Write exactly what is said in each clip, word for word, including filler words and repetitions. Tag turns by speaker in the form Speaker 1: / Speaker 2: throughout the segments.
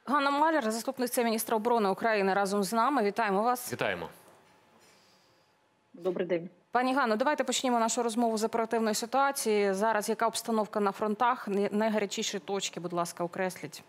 Speaker 1: Ганна Маляр, заступниця міністра оборони України, разом з нами. Вітаємо вас.
Speaker 2: Вітаємо.
Speaker 3: Добрий день.
Speaker 1: Пані Ганно, давайте почнемо нашу розмову з оперативної ситуації. Зараз яка обстановка на фронтах? Найгарячіші точки, будь ласка, окресліть.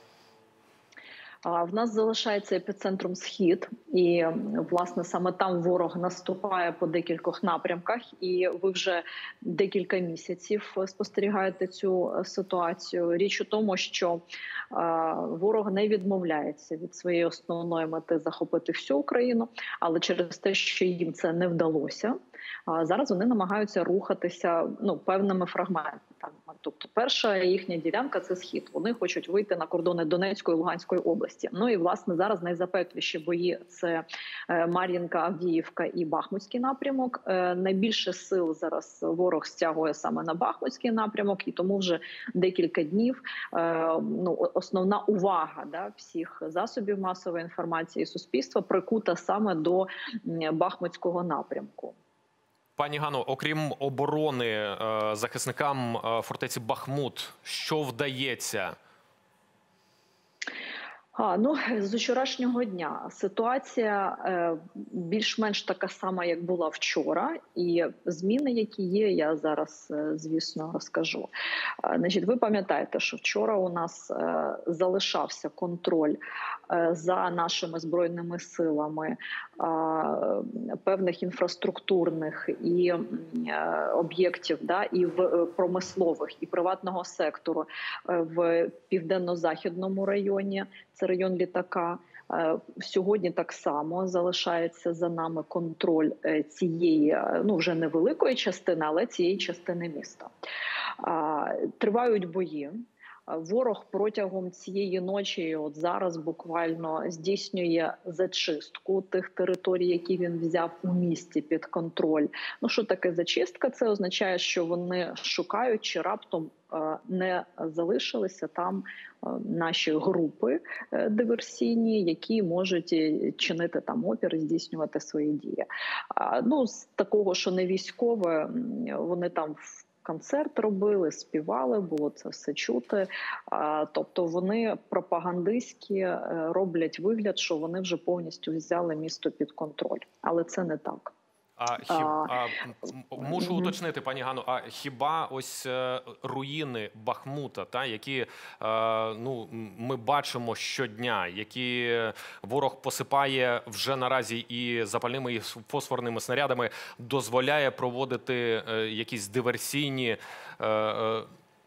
Speaker 3: В нас залишається епіцентром Схід, і, власне, саме там ворог наступає по декількох напрямках, і ви вже декілька місяців спостерігаєте цю ситуацію. Річ у тому, що ворог не відмовляється від своєї основної мети захопити всю Україну, але через те, що їм це не вдалося, зараз вони намагаються рухатися ну, певними фрагментами. Тобто перша їхня ділянка – це Схід. Вони хочуть вийти на кордони Донецької і Луганської області. Ну і, власне, зараз найзапекліші бої – це Мар'їнка, Авдіївка і Бахмутський напрямок. Найбільше сил зараз ворог стягує саме на Бахмутський напрямок, і тому вже декілька днів ну, основна увага да, всіх засобів масової інформації і суспільства прикута саме до Бахмутського напрямку.
Speaker 2: Пані Ганно, окрім оборони захисникам фортеці Бахмут, що вдається?
Speaker 3: А, ну, з вчорашнього дня ситуація е, більш-менш така сама, як була вчора. І зміни, які є, я зараз, е, звісно, розкажу. Е, значить, ви пам'ятаєте, що вчора у нас е, залишався контроль е, за нашими Збройними силами е, певних інфраструктурних і е, об'єктів, да, і в е, промислових, і приватного сектору е, в південно-західному районі. Це район Літака. Сьогодні так само залишається за нами контроль цієї, ну вже невеликої частини, але цієї частини міста. Тривають бої. Ворог протягом цієї ночі, от зараз буквально здійснює зачистку тих територій, які він взяв у місті під контроль. Ну що таке зачистка? Це означає, що вони шукають, чи раптом не залишилися там наші групи диверсійні, які можуть чинити там опір, здійснювати свої дії. Ну, з такого, що не військове, вони там концерт робили, співали, було це все чути. Тобто вони пропагандистські роблять вигляд, що вони вже повністю взяли місто під контроль. Але це не так.
Speaker 2: А, хіб, а, мушу mm-hmm. уточнити, пані Ганно, а хіба ось е, руїни Бахмута, та, які е, ну, ми бачимо щодня, які ворог посипає вже наразі і запальними, і фосфорними снарядами, дозволяє проводити е, якісь диверсійні е, е,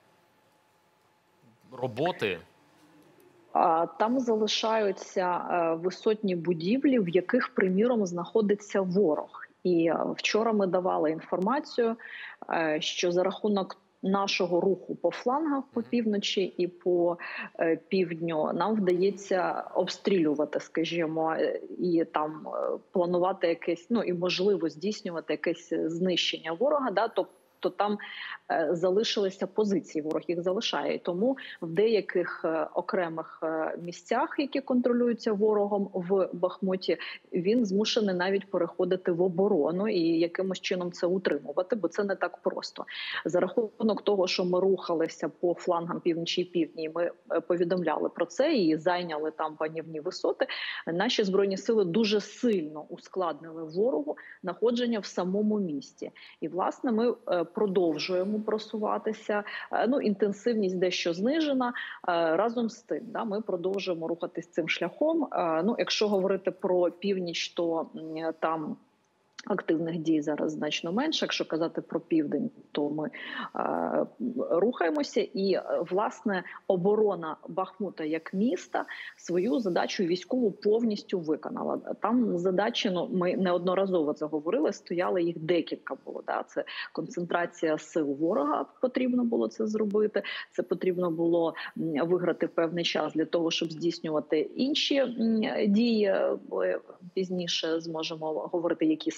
Speaker 2: роботи?
Speaker 3: Там залишаються висотні будівлі, в яких, приміром, знаходиться ворог. І вчора ми давали інформацію, що за рахунок нашого руху по флангах по півночі і по півдню нам вдається обстрілювати, скажімо, і там планувати якесь, ну і можливо здійснювати якесь знищення ворога, да, тобто то там е, залишилися позиції, ворог їх залишає. І тому в деяких е, окремих е, місцях, які контролюються ворогом в Бахмуті, він змушений навіть переходити в оборону і якимось чином це утримувати, бо це не так просто. За рахунок того, що ми рухалися по флангам півночі і півдні, ми е, повідомляли про це і зайняли там панівні висоти, наші Збройні сили дуже сильно ускладнили ворогу знаходження в самому місті. І, власне, ми е, продовжуємо просуватися. Ну, інтенсивність дещо знижена. Разом з тим, да, ми продовжуємо рухатись цим шляхом. Ну, якщо говорити про північ, то там активних дій зараз значно менше. Якщо казати про південь, то ми е, рухаємося. І, власне, оборона Бахмута як міста свою задачу військову повністю виконала. Там задачі, ну, ми неодноразово це говорили, стояли їх декілька було. Да? Це концентрація сил ворога, потрібно було це зробити. Це потрібно було виграти певний час для того, щоб здійснювати інші дії. Пізніше зможемо говорити, які саме.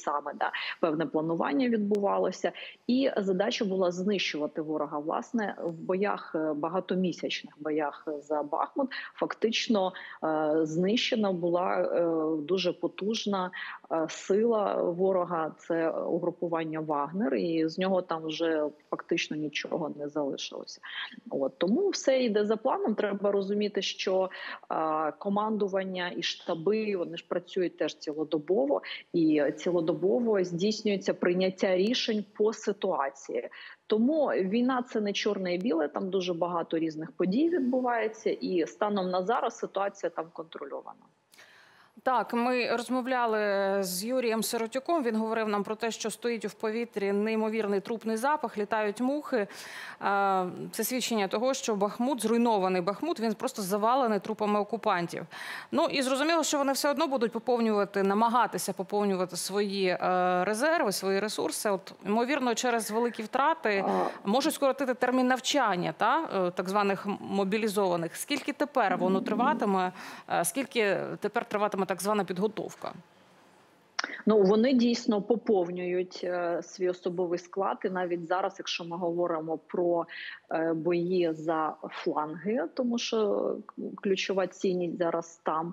Speaker 3: саме, да, певне планування відбувалося, і задача була знищувати ворога. Власне, в боях, багатомісячних боях за Бахмут, фактично знищена була дуже потужна сила ворога, це угрупування Вагнер, і з нього там вже фактично нічого не залишилося. От тому все йде за планом. Треба розуміти, що а, командування і штаби, вони ж працюють теж цілодобово, і цілодобово здійснюється прийняття рішень по ситуації. Тому війна – це не чорне і біле, там дуже багато різних подій відбувається, і станом на зараз ситуація там контрольована.
Speaker 1: Так, ми розмовляли з Юрієм Сиротюком, він говорив нам про те, що стоїть в повітрі неймовірний трупний запах, літають мухи. Це свідчення того, що Бахмут, зруйнований Бахмут, він просто завалений трупами окупантів. Ну і зрозуміло, що вони все одно будуть поповнювати, намагатися поповнювати свої резерви, свої ресурси. От, ймовірно, через великі втрати можуть скоротити термін навчання, та, так званих мобілізованих. Скільки тепер воно триватиме, скільки тепер триватиме так звана підготовка?
Speaker 3: Ну, вони дійсно поповнюють е, свій особовий склад. І навіть зараз, якщо ми говоримо про е, бої за фланги, тому що ключова цінність зараз там,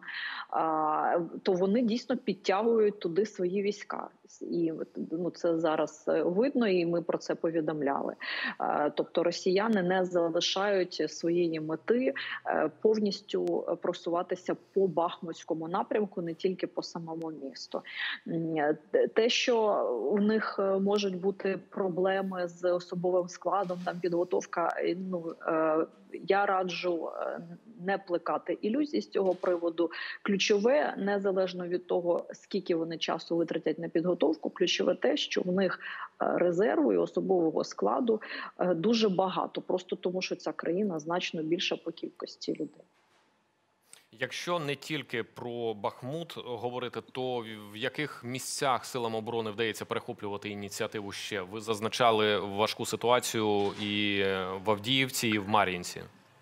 Speaker 3: е, то вони дійсно підтягують туди свої війська. І ну, це зараз видно, і ми про це повідомляли. Е, тобто росіяни не залишають своєї мети е, повністю просуватися по Бахмутському напрямку, не тільки по самому місту. Те, що у них можуть бути проблеми з особовим складом, там підготовка, ну, я раджу не плекати ілюзій з цього приводу. Ключове, незалежно від того, скільки вони часу витратять на підготовку, ключове те, що в них резерву і особового складу дуже багато, просто тому що ця країна значно більша по кількості людей.
Speaker 2: Якщо не тільки про Бахмут говорити, то в яких місцях силам оборони вдається перехоплювати ініціативу ще? Ви зазначали важку ситуацію і в Авдіївці, і в Мар'їнці.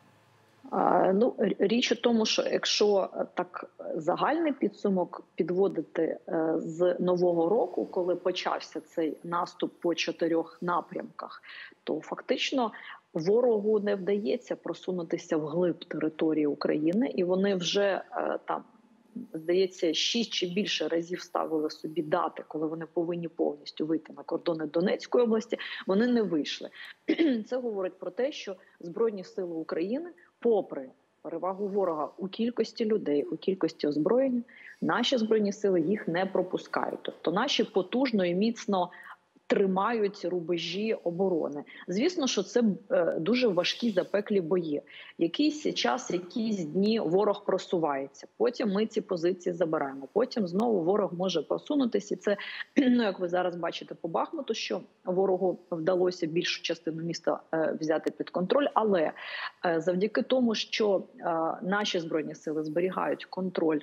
Speaker 3: Ну, річ у тому, що якщо так загальний підсумок підводити з нового року, коли почався цей наступ по чотирьох напрямках, то фактично ворогу не вдається просунутися вглиб території України, і вони вже там, здається, шість чи більше разів ставили собі дати, коли вони повинні повністю вийти на кордони Донецької області, вони не вийшли. Це говорить про те, що Збройні сили України, попри перевагу ворога у кількості людей, у кількості озброєння, наші Збройні сили їх не пропускають. Тобто наші потужно і міцно тримають рубежі оборони. Звісно, що це дуже важкі запеклі бої. Якийсь час, якісь дні ворог просувається. Потім ми ці позиції забираємо. Потім знову ворог може просунутися. І це, ну, як ви зараз бачите по Бахмуту, що ворогу вдалося більшу частину міста взяти під контроль. Але завдяки тому, що наші Збройні сили зберігають контроль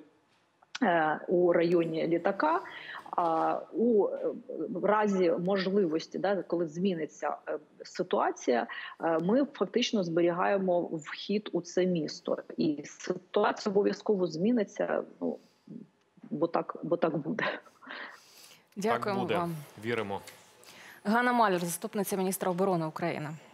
Speaker 3: у районі літака, а у разі можливості, да, коли зміниться ситуація, ми фактично зберігаємо вхід у це місто. І ситуація обов'язково зміниться, ну, бо так, бо так буде.
Speaker 1: Дякуємо
Speaker 2: так буде.
Speaker 1: вам.
Speaker 2: Віримо.
Speaker 1: Ганна Маляр, заступниця міністра оборони України.